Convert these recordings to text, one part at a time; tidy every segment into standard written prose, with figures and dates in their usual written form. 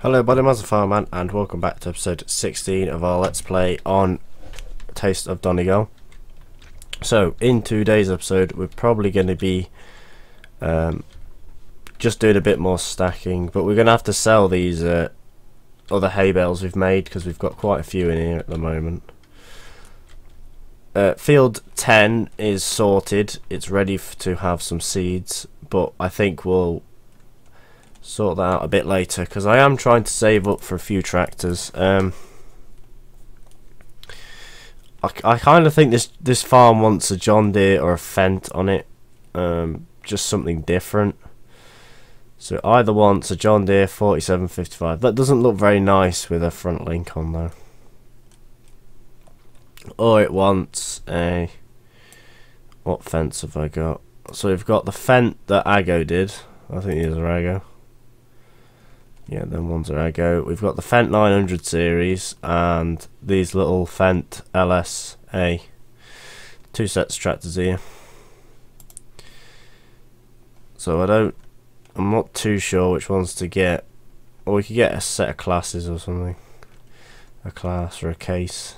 Hello, Bodymaster Fireman, and welcome back to episode 16 of our Let's Play on Taste of Donegal. So, in today's episode, we're probably going to be just doing a bit more stacking, but we're going to have to sell these other hay bales we've made because we've got quite a few in here at the moment. Field 10 is sorted, it's ready to have some seeds, but I think we'll sort that out a bit later because I am trying to save up for a few tractors. I kind of think this farm wants a John Deere or a Fendt on it, just something different. So it either wants a John Deere 4755. That doesn't look very nice with a front link on though. Or it wants a... what Fendt have I got? So we've got the Fendt that Aggo did. I think these are Aggo. Yeah, them ones are Aggo. We've got the Fendt 900 series and these little Fendt LSA. Two sets of tractors here. So I'm not too sure which ones to get. Or we could get a set of classes or something. A class or a case.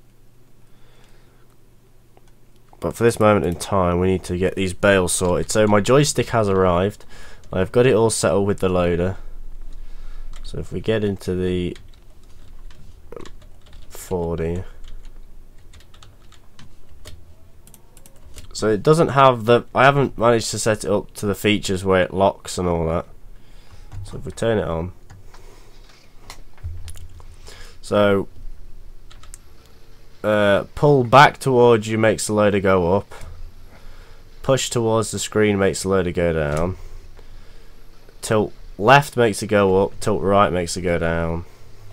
But for this moment in time we need to get these bales sorted. So my joystick has arrived. I've got it all settled with the loader. So if we get into the Ford here, so it doesn't have the, I haven't managed to set it up to the features where it locks and all that. So if we turn it on, so pull back towards you makes the loader go up, push towards the screen makes the loader go down, tilt left makes it go up, tilt right makes it go down.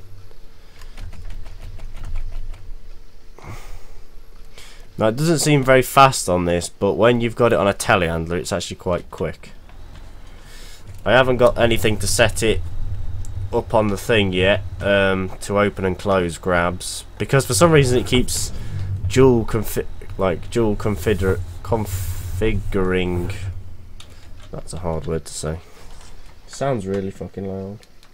Now it doesn't seem very fast on this, but when you've got it on a telehandler it's actually quite quick. I haven't got anything to set it up on the thing yet to open and close grabs, because for some reason it keeps dual configuring. That's a hard word to say. Sounds really fucking loud.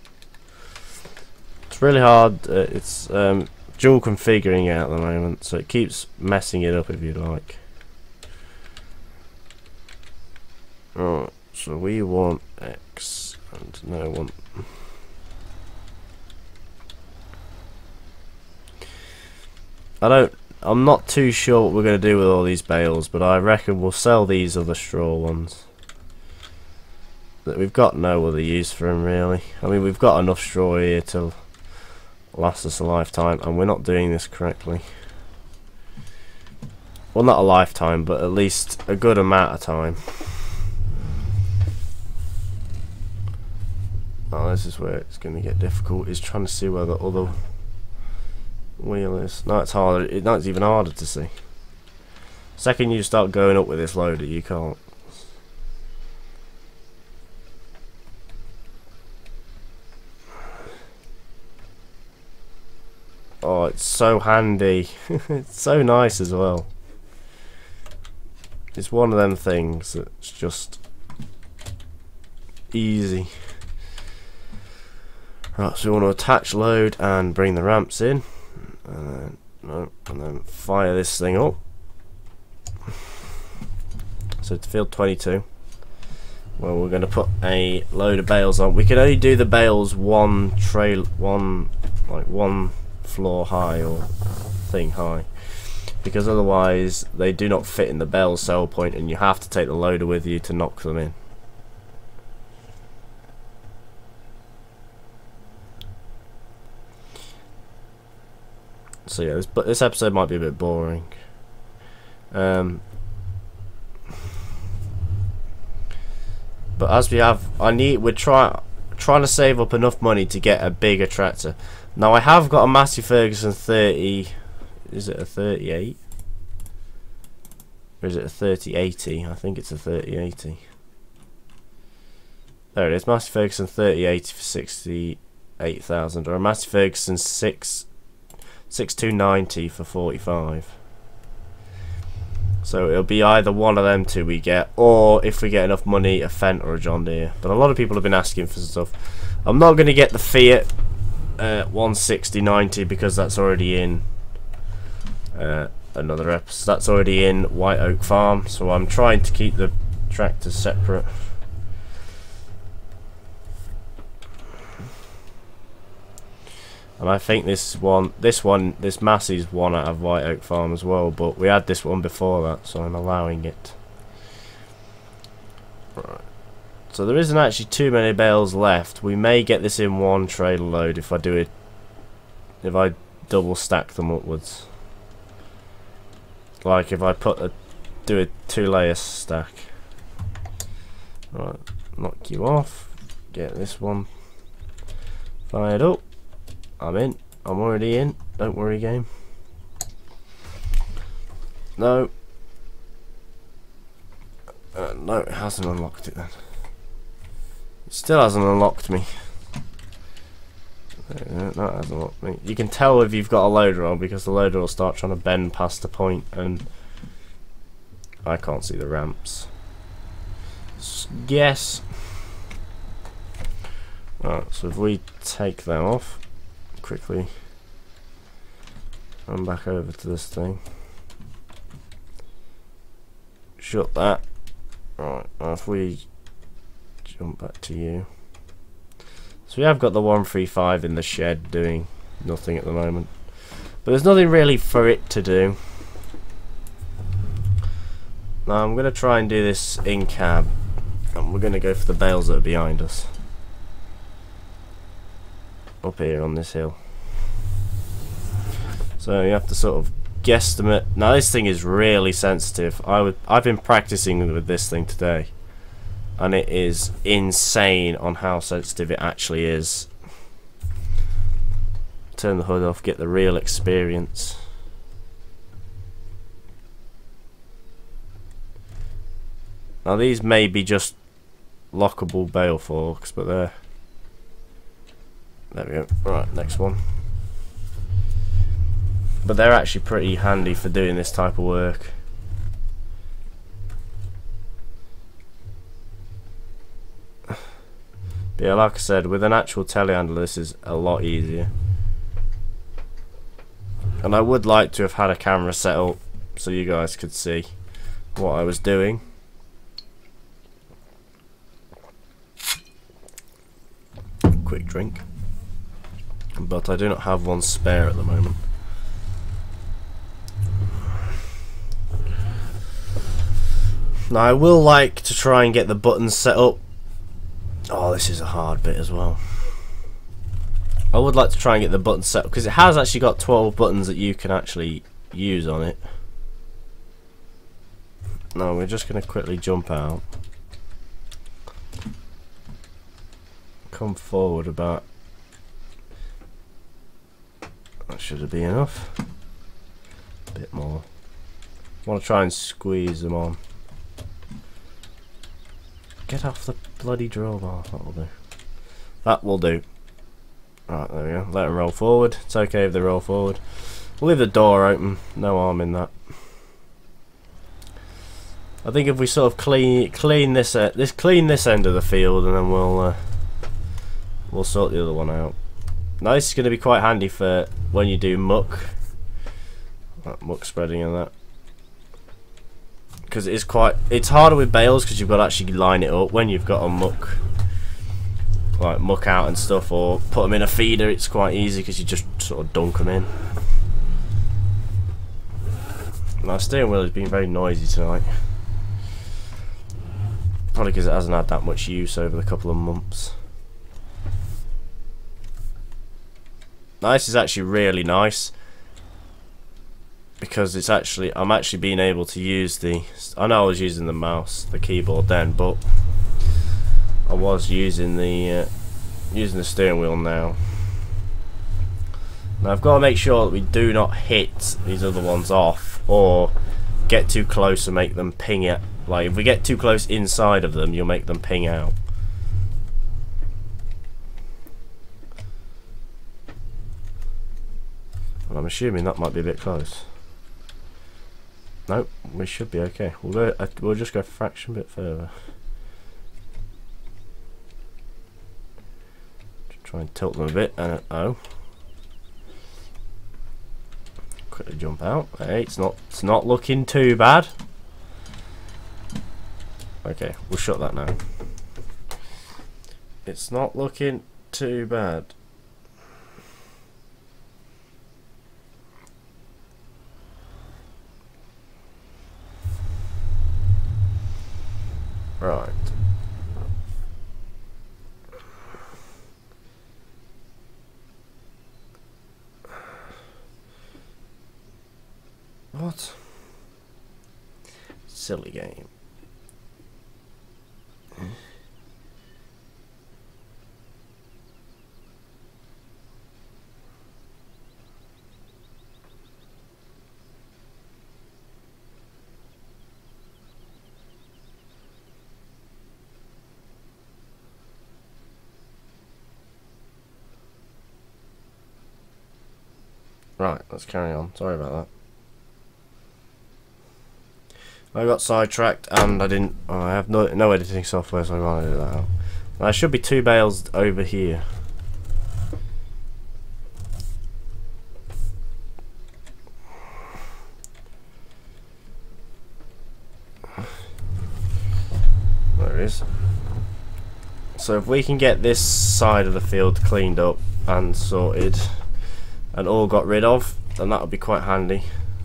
It's really hard. It's dual configuring at the moment, so it keeps messing it up if you like. Right, so we want X and no one. I'm not too sure what we're going to do with all these bales, but I reckon we'll sell these other straw ones. That we've got no other use for them really. I mean, we've got enough straw here to last us a lifetime, and we're not doing this correctly. Well, not a lifetime, but at least a good amount of time. Oh, this is where it's going to get difficult, is trying to see where the other wheel is. No, it's harder. No, it's even harder to see. Second you start going up with this loader, you can't. Oh, it's so handy. It's so nice as well. It's one of them things that's just easy. Right, so we want to attach load and bring the ramps in. And then fire this thing up. So to field 22. Well, we're going to put a load of bales on. We can only do the bales one floor high or thing high, because otherwise they do not fit in the bale sell point and you have to take the loader with you to knock them in. So yeah, this episode might be a bit boring. But as we have, we're trying to save up enough money to get a bigger tractor. Now I have got a Massey Ferguson 30, is it a 38? Or is it a 3080? I think it's a 3080. There it is, Massey Ferguson 3080 for 68,000, or a Massey Ferguson 6290 for 45. So it'll be either one of them two we get, or if we get enough money, a Fendt or a John Deere. But a lot of people have been asking for stuff. I'm not going to get the Fiat 160/90 because that's already in another episode. That's already in White Oak Farm, so I'm trying to keep the tractors separate. And I think this Massey's one out of White Oak Farm as well, but we had this one before that, so I'm allowing it. Right. So there isn't actually too many bales left. We may get this in one trailer load if I do it. If I double stack them upwards. Like if I do a 2-layer stack. Right, knock you off. Get this one fired up. I'm in. I'm already in. Don't worry, game. No. No, it hasn't unlocked it then. It still hasn't unlocked me. No, it hasn't unlocked me. You can tell if you've got a loader on because the loader will start trying to bend past the point and I can't see the ramps. Yes. Alright, so if we take that off quickly, I'm back over to this thing. Shut that. Right, if we jump back to you. So we have got the 135 in the shed doing nothing at the moment. But there's nothing really for it to do. Now I'm going to try and do this in cab. And we're going to go for the bales that are behind us. Up here on this hill. So you have to sort of guesstimate. Now this thing is really sensitive. I've been practicing with this thing today. And it is insane on how sensitive it actually is. Turn the hood off, get the real experience. Now these may be just lockable bale forks, but there we go. Right, next one. But they're actually pretty handy for doing this type of work. But yeah, like I said, with an actual telehandler this is a lot easier. And I would like to have had a camera set up so you guys could see what I was doing. Quick drink. But I do not have one spare at the moment. Now I will like to try and get the buttons set up. Oh, this is a hard bit as well. I would like to try and get the buttons set up because it has actually got 12 buttons that you can actually use on it. Now we're just going to quickly jump out. Come forward about. That should be enough. A bit more. I want to try and squeeze them on. Get off the bloody drawbar. That will do. That will do. Right, there we go. Let them roll forward. It's okay if they roll forward. We'll leave the door open. No harm in that. I think if we sort of clean this end of the field, and then we'll sort the other one out. Now this is going to be quite handy for when you do muck spreading and that. Because it's harder with bales because you've got to actually line it up. When you've got a muck out and stuff, or put them in a feeder, it's quite easy because you just sort of dunk them in. My steering wheel has been very noisy tonight. Probably because it hasn't had that much use over the couple of months. Now this is actually really nice. Because it's actually, I'm actually being able to use I know I was using the keyboard then, but I was using the steering wheel now. Now I've got to make sure that we do not hit these other ones off or get too close and make them ping it. Like if we get too close inside of them, you'll make them ping out. And I'm assuming that might be a bit close. Nope, we should be okay. We'll just go a fraction bit further. Try and tilt them a bit. Oh. Quickly jump out. Hey, it's not looking too bad. Okay, we'll shut that now. It's not looking too bad. Right. What? Silly game. Right, let's carry on. Sorry about that. I got sidetracked and I didn't. Oh, I have no editing software, so I can't edit that out. There should be 2 bales over here. There it is. So if we can get this side of the field cleaned up and sorted and all got rid of, then that would be quite handy.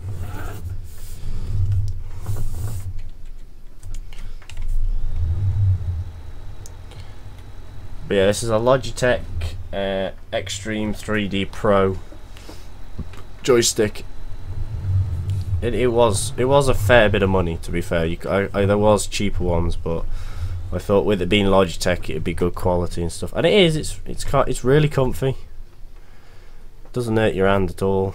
But yeah, this is a Logitech Extreme 3D Pro joystick. It was a fair bit of money, to be fair. There was cheaper ones, but I thought with it being Logitech, it'd be good quality and stuff. And it is. It's really comfy. Doesn't hurt your hand at all.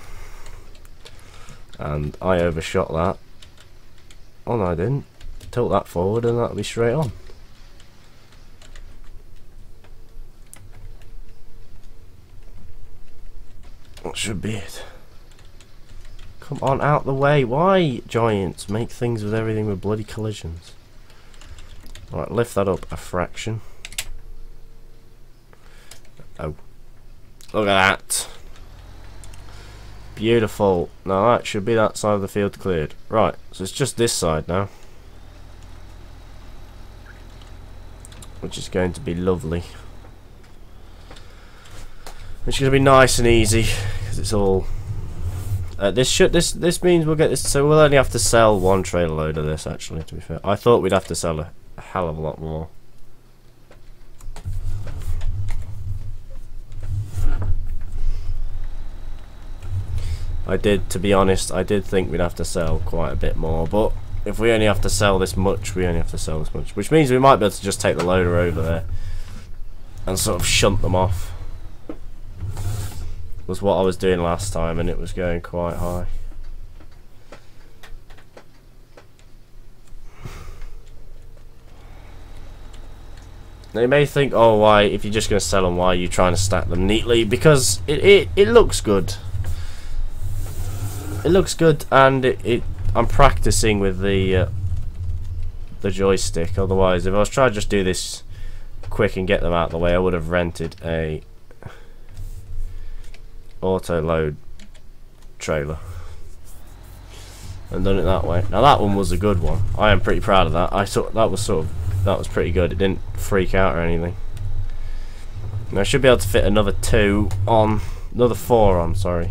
And I overshot that. Oh no, I didn't. Tilt that forward and that'll be straight on. That should be it. Come on, out the way. Why, Giants, make things with everything with bloody collisions? Alright, lift that up a fraction. Oh. Look at that. Beautiful. Now that should be that side of the field cleared. Right, so it's just this side now. Which is going to be lovely. Which is going to be nice and easy. Because it's all... This means we'll get this... So we'll only have to sell 1 trailer load of this, actually, to be fair. I thought we'd have to sell a hell of a lot more. To be honest, I did think we'd have to sell quite a bit more, but if we only have to sell this much, we only have to sell this much, which means we might be able to just take the loader over there and sort of shunt them off. Was what I was doing last time, and it was going quite high. Now you may think, oh, why, if you're just going to sell them, why are you trying to stack them neatly? Because it looks good. It looks good, and I'm practicing with the joystick. Otherwise, if I was trying to just do this quick and get them out of the way, I would have rented a auto load trailer and done it that way. Now that one was a good one. I am pretty proud of that. I thought that was pretty good. It didn't freak out or anything. And I should be able to fit another 4 on, sorry.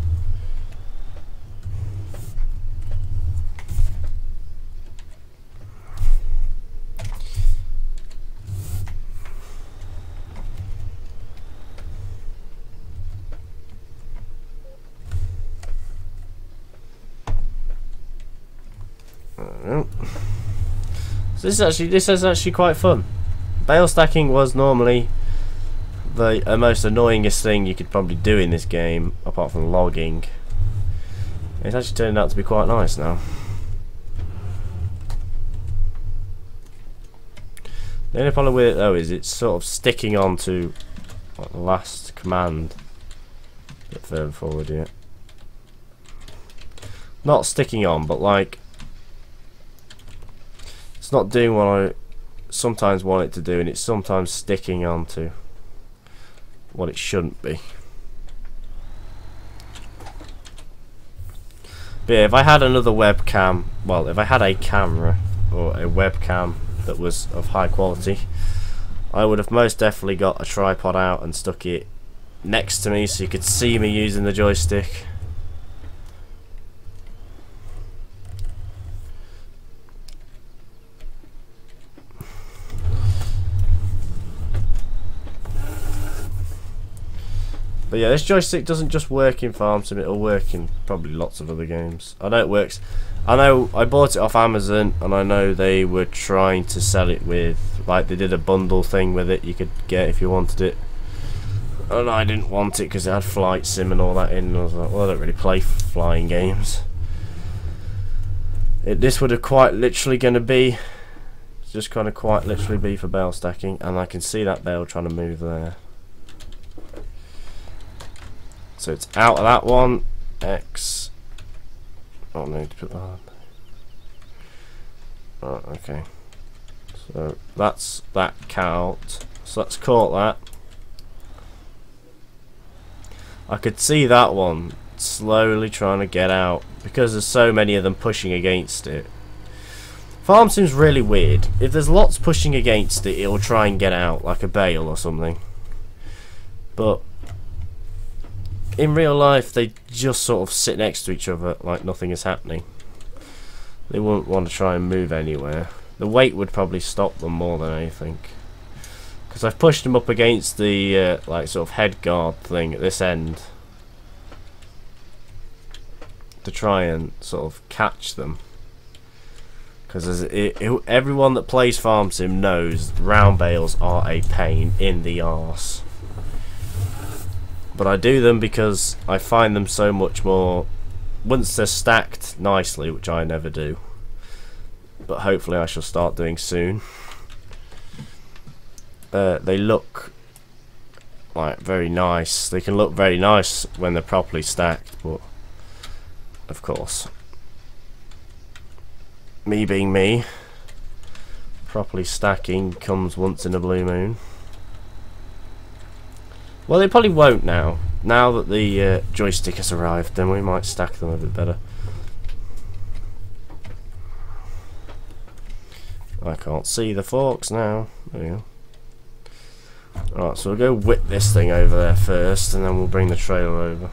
So this is actually quite fun. Bale stacking was normally the most annoyingest thing you could probably do in this game, apart from logging. It's actually turned out to be quite nice now. The only problem with it though is it's sort of sticking on to like, the last command. A bit further forward here. Not sticking on, but like it's not doing what I sometimes want it to do, and it's sometimes sticking onto what it shouldn't be. But yeah, if I had another webcam, well, if I had a camera or a webcam that was of high quality, I would have most definitely got a tripod out and stuck it next to me so you could see me using the joystick. But yeah, this joystick doesn't just work in Farm Sim, it'll work in probably lots of other games. I know it works. I know I bought it off Amazon, and I know they were trying to sell it with, like, they did a bundle thing with it you could get if you wanted it. And I didn't want it because it had Flight Sim and all that in, and I was like, well, I don't really play flying games. This would have quite literally going to be, just kind of quite literally be for bale stacking, and I can see that bale trying to move there. So it's out of that one. X. Oh, no, to put that on. Right, okay. So that's that count. So let's caught that. I could see that one slowly trying to get out because there's so many of them pushing against it. Farm Sim's really weird. If there's lots pushing against it, it'll try and get out like a bale or something. But in real life, they just sort of sit next to each other like nothing is happening. They wouldn't want to try and move anywhere. The weight would probably stop them more than anything. Because I've pushed them up against the like sort of head guard thing at this end to try and sort of catch them. Because everyone that plays Farm Sim knows round bales are a pain in the arse. But I do them because I find them so much more, once they're stacked nicely, which I never do, but hopefully I shall start doing soon. They look like very nice. They can look very nice when they're properly stacked, but of course, me being me, properly stacking comes once in a blue moon. Well, they probably won't now. Now that the joystick has arrived, then we might stack them a bit better. I can't see the forks now. There we go. Alright, so we'll go whip this thing over there first, and then we'll bring the trailer over.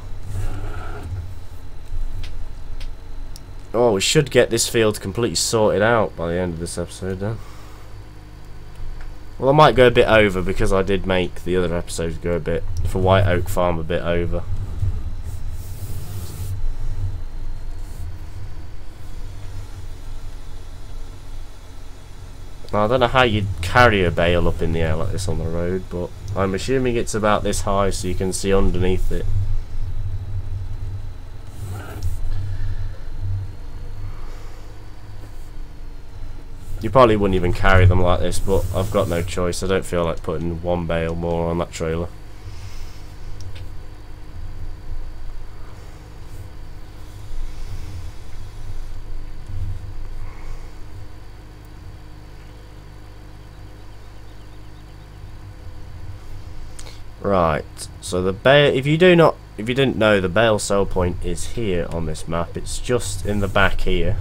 Oh, we should get this field completely sorted out by the end of this episode then. Well, I might go a bit over because I did make the other episodes go a bit, for White Oak Farm, a bit over. Now, I don't know how you'd carry a bale up in the air like this on the road, but I'm assuming it's about this high so you can see underneath it. You probably wouldn't even carry them like this, but I've got no choice. I don't feel like putting one bale more on that trailer. Right, so the bale, if you didn't know, the bale sell point is here on this map. It's just in the back here,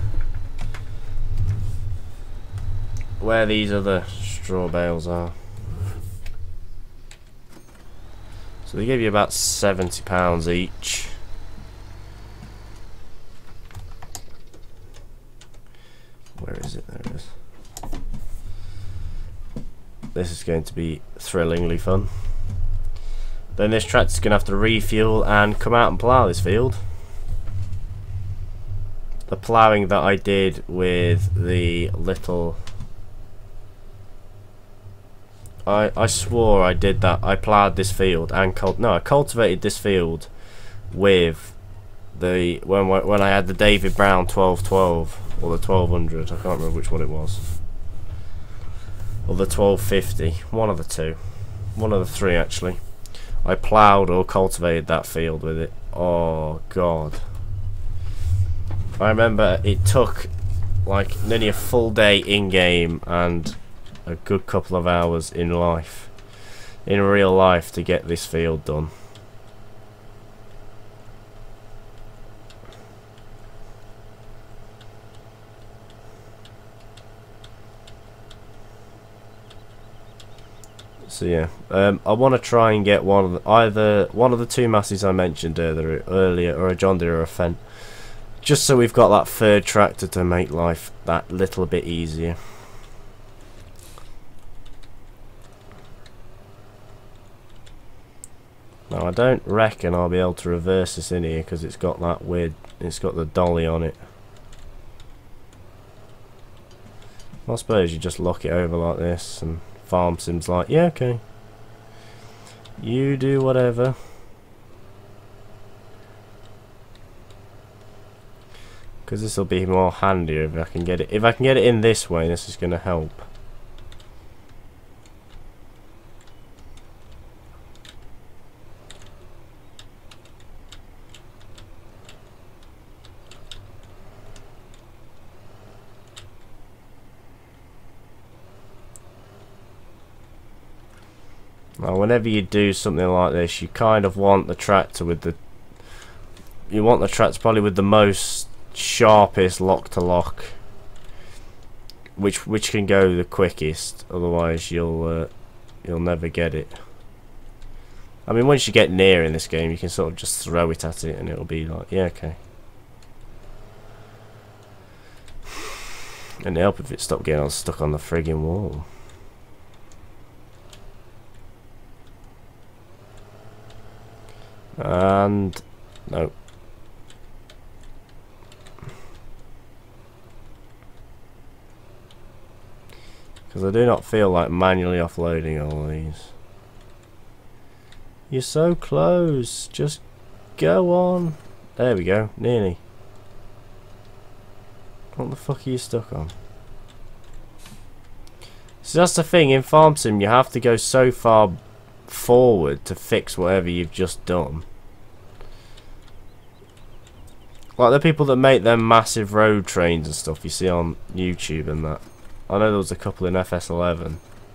where these other straw bales are. So they give you about £70 each. Where is it? There it is. This is going to be thrillingly fun. Then this tractor's going to have to refuel and come out and plough this field. The ploughing that I did with the little... I swore I did that. I ploughed this field and I cultivated this field with the when I had the David Brown 1212 or the 1200. I can't remember which one it was, or the 1250. One of the two, one of the three actually. I ploughed or cultivated that field with it. Oh god! I remember it took like nearly a full day in game and a good couple of hours in life in real life to get this field done. So yeah, I want to try and get either one of the two Masseys I mentioned earlier, or a John Deere or a Fendt, just so we've got that third tractor to make life that little bit easier. Now I don't reckon I'll be able to reverse this in here because it's got that weird, it's got the dolly on it. I suppose you just lock it over like this, and Farm Sim's like, yeah, okay, you do whatever. Because this will be more handier if I can get it. If I can get it in this way, this is going to help. Now, whenever you do something like this, you kind of want the tractor with the... You want the tractor probably with the most sharpest lock to lock, which can go the quickest. Otherwise, you'll never get it. I mean, once you get near in this game, you can sort of just throw it at it, and it'll be like, yeah, okay. And it'll help if it stopped getting stuck on the friggin' wall. And no. Because I do not feel like manually offloading all of these. You're so close. Just go on. There we go. Nearly. What the fuck are you stuck on? So that's the thing. In Farm Sim, you have to go so far forward to fix whatever you've just done. Like the people that make them massive road trains and stuff you see on YouTube and that. I know there was a couple in FS11.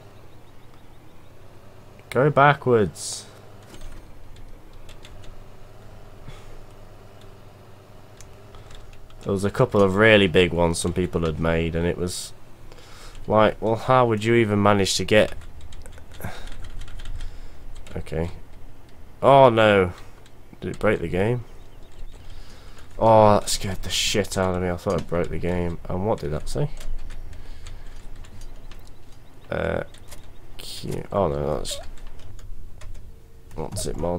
Go backwards. There was a couple of really big ones some people had made, and it was like, well, how would you even manage to get... Okay. Oh no. Did it break the game? Oh, that scared the shit out of me. I thought it broke the game. And what did that say? Oh no, that's... What's it mod?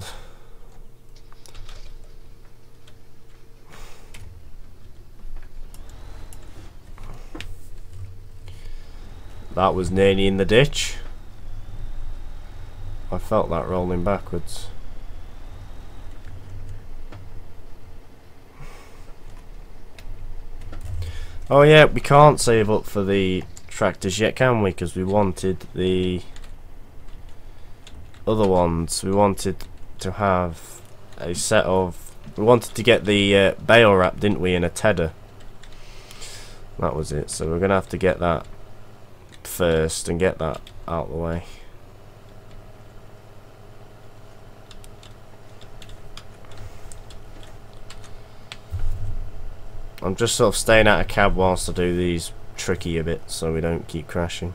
That was nearly in the ditch. I felt that rolling backwards. Oh yeah, we can't save up for the tractors yet, can we? Because we wanted the other ones. We wanted to have a set of... We wanted to get the bale wrap, didn't we, in a tedder. That was it. So we're going to have to get that first and get that out of the way. I'm just sort of staying out of cab whilst I do these tricky a bit so we don't keep crashing.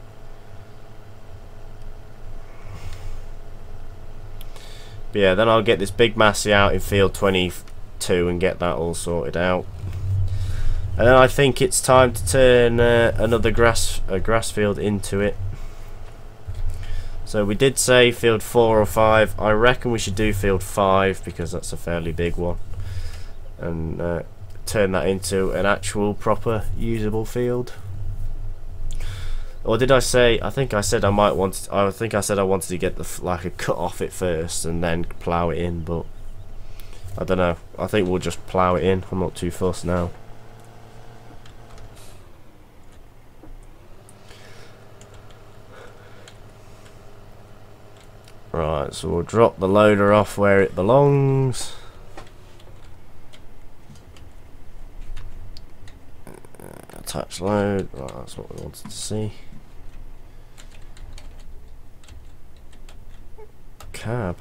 But yeah, then I'll get this big Massey out in field 22 and get that all sorted out. And then I think it's time to turn another grass field into it. So we did say field 4 or 5. I reckon we should do field 5 because that's a fairly big one. And turn that into an actual proper usable field. Or did I say? I think I said I might want. I think I said I wanted to get the like a cut off it first and then plough it in, but I don't know. I think we'll just plough it in. I'm not too fussed now. Right, so we'll drop the loader off where it belongs. Attach load. Right, that's what we wanted to see. cab.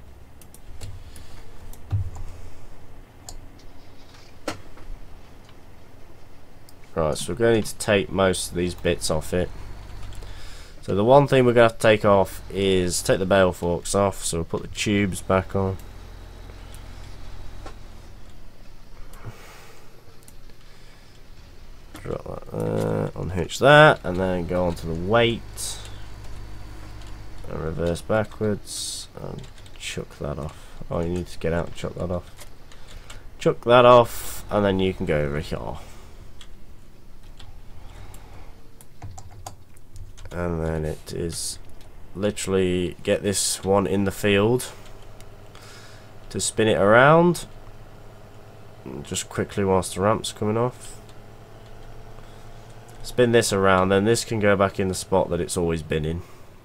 Right, so we're going to need to take most of these bits off it. So the one thing we're going to have to take off is take the bale forks off, so we'll put the tubes back on. Drop that there, unhitch that, and then go on to the weight. And reverse backwards, and chuck that off. Oh, you need to get out and chuck that off. Chuck that off, and then you can go over here. And then it is literally get this one in the field to spin it around just quickly whilst the ramp's coming off. Spin this around, then this can go back in the spot that it's always been in.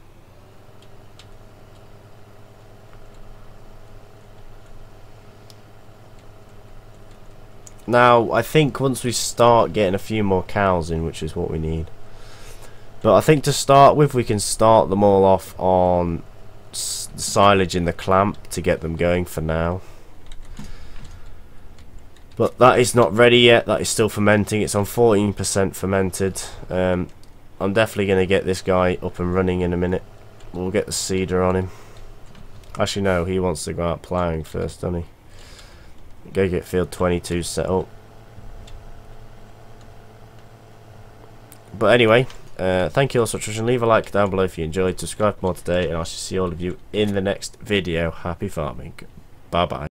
Now I think once we start getting a few more cows in, which is what we need, but I think to start with we can start them all off on silage in the clamp to get them going for now. But that is not ready yet, that is still fermenting. It's on 14% fermented. I'm definitely going to get this guy up and running in a minute. We'll get the seeder on him. Actually no, he wants to go out ploughing first, doesn't he? Go get field 22 set up. But anyway, thank you all so much for watching. Leave a like down below if you enjoyed. Subscribe for more today, and I shall see all of you in the next video. Happy farming. Bye bye.